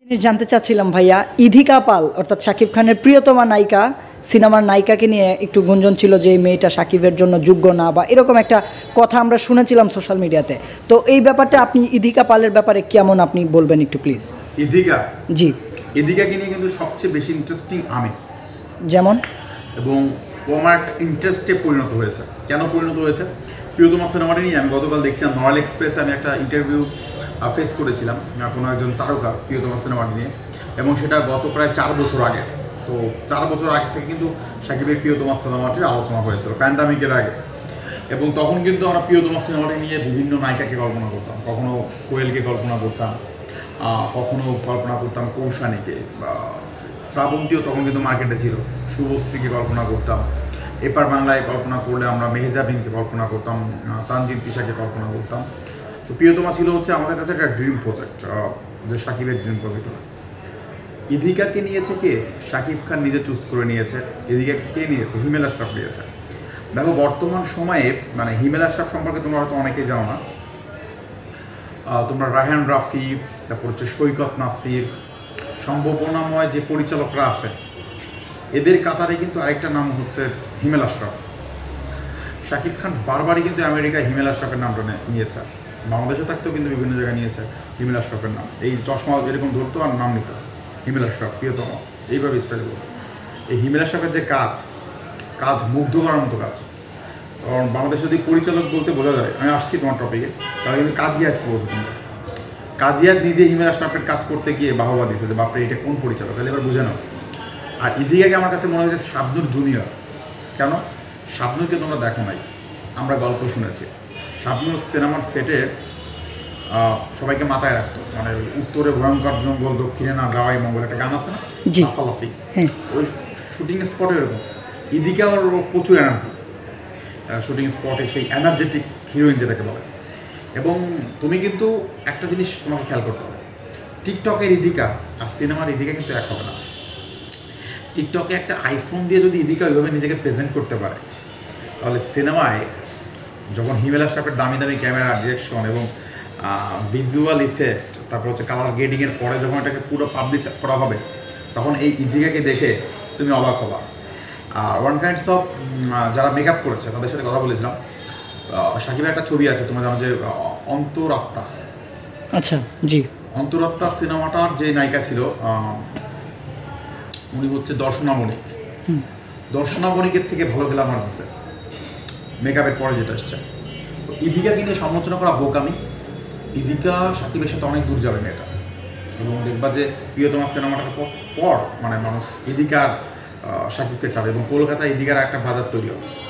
জিনিস জানতে চাচ্ছিলাম ভাইয়া, ইধিকা পাল অর্থাৎ শাকিব খানের প্রিয়তমা নায়িকা, সিনেমার নায়িকাকে নিয়ে একটু গুঞ্জন ছিল যে এই মেয়েটা শাকিবের জন্য যোগ্য না, বা এরকম একটা কথা আমরা শুনেছিলাম সোশ্যাল মিডিয়াতে। তো এই ব্যাপারটা আপনি ইধিকা পালের ব্যাপারে কেমন আপনি বলবেন একটু প্লিজ। ইধিকা, জি, ইধিকাকে নিয়ে কিন্তু সবচেয়ে বেশি ইন্টারেস্টিং আমি, যেমন এবং ও আমার একটা ইন্টারেস্টে পরিণত হয়েছে। কেন পরিণত হয়েছে? প্রিয়তমা সিনেমাটা নিয়ে আমি গতকাল দেখছিলাম নরাল এক্সপ্রেসে, আমি একটা ইন্টারভিউ ফেস করেছিলাম কোনো একজন তারকা প্রিয়তমা সিনেমাটা নিয়ে, এবং সেটা গত প্রায় 4 বছর আগে। তো 4 বছর আগে থেকে কিন্তু সাকিবের প্রিয়তমা সিনেমাটির আলোচনা হয়েছিল প্যান্ডামিকের আগে, এবং তখন কিন্তু আমরা প্রিয়তমা সিনেমাটি নিয়ে বিভিন্ন নায়িকাকে কল্পনা করতাম। কখনো কোয়েলকে কল্পনা করতাম, কখনো কল্পনা করতাম কৌশানীকে, বা শ্রাবন্তীও তখন কিন্তু মার্কেটে ছিল, শুভশ্রীকে কল্পনা করতাম। এপার বাংলায় কল্পনা করলে আমরা মেহেজাবিনকে কল্পনা করতাম, তানজিন তিশাকে কল্পনা করতাম। তো প্রিয়তমা ছিল হচ্ছে আমাদের কাছে একটা ড্রিম প্রজেক্ট, যে সাকিবের ড্রিম প্রজেক্ট। ইধিকাকে নিয়েছে কে? সাকিব খান নিজে চুজ করে নিয়েছে। ইধিকাকে কে নিয়েছে? হিমেল আশরাফ নিয়েছে। দেখো, বর্তমান সময়ে মানে হিমেল আশরাফ সম্পর্কে তোমরা হয়তো অনেকেই জানো না। তোমরা রায়হান রাফি, তারপর হচ্ছে সৈকত নাসির, সম্ভাবনাময় যে পরিচালকরা আছে, এদের কাতারে কিন্তু আরেকটা নাম হচ্ছে হিমেল আশরাফ। শাকিব খান বারবারই কিন্তু আমেরিকায় হিমেল আশরাফের নামটা নিয়েছে, বাংলাদেশে থাকতেও কিন্তু বিভিন্ন জায়গায় নিয়েছে হিমেল আশরাফের নাম। এই চশমা এরকম ধরতো আর নাম নিত হিমেল আশরাফ, প্রিয়তম, এইভাবে স্টাইল করতো। এই হিমেল আশরাফের যে কাজ মুগ্ধ করার মতো কাজ। কারণ বাংলাদেশে যদি পরিচালক বলতে বোঝা যায়, আমি আসছি তোমার টপিকে, তাহলে কিন্তু কাজিয়াতকে বলছো তোমরা। কাজিয়াত নিজে হিমেল আশরাফের কাজ করতে গিয়ে বাহবা দিছে যে বাপরে এটা কোন পরিচালক, তাহলে এবার বুঝে নাও। আর ইধিকাকে আমার কাছে মনে হয়েছে শাবনূর জুনিয়র। কেন? শাবনূরকে তোমরা দেখো নাই, আমরা গল্প শুনেছি। শাবনূর সিনেমার সেটে সবাইকে মাথায় রাখতো, মানে উত্তরে ভয়ঙ্কর জঙ্গল, দক্ষিণে না গাওয়াই মঙ্গল, একটা গান আছে না, লাফালাফি, ওই শুটিং স্পটে এরকম। ইধিকার প্রচুর এনার্জি শুটিং স্পটে, সেই এনার্জেটিক হিরোইন যেটাকে বলে। এবং তুমি কিন্তু একটা জিনিস তোমাকে খেয়াল করতে হবে, টিকটকের ইধিকা আর সিনেমার ইধিকা কিন্তু এক হবে না। টিকটকে একটা আইফোন দিয়ে যদি ইধিকা ওইভাবে নিজেকে প্রেজেন্ট করতে পারে, তাহলে সিনেমায় যখন হিমেল আশরাফের দামি দামি ক্যামেরা, ডিরেকশন এবং ভিজুয়াল ইফেক্ট, তারপর হচ্ছে কালার গ্রেডিংয়ের পরে যখন এটাকে পুরো পাবলিশ করা হবে, তখন এই ইধিকাকে দেখে তুমি অবাক হবা। ওয়ান কাইন্ডস অফ যারা মেকআপ করেছে তাদের সাথে কথা বলেছিলাম। সাকিবের একটা ছবি আছে, তোমরা জানো যে অন্তরাত্মা। আচ্ছা, জি। অন্তরাত্মা সিনেমাটার যে নায়িকা ছিল উনি হচ্ছে দর্শনা মণিক। দর্শনা মণিকের থেকে ভালো গেলাম আমার দিচ্ছে মেকআপের পরে যেটা আসছে। তো ইধিকাকে নিয়ে সমালোচনা করা বোকামি। ইধিকা সাকিবের সাথে অনেক দূর যাবে মেয়েটা, এবং দেখবা যে প্রিয়তমা সিনেমাটার পর মানে মানুষ ইধিকার সাকিবকে চাবে, এবং কলকাতায় ইধিকার একটা বাজার তৈরি হবে।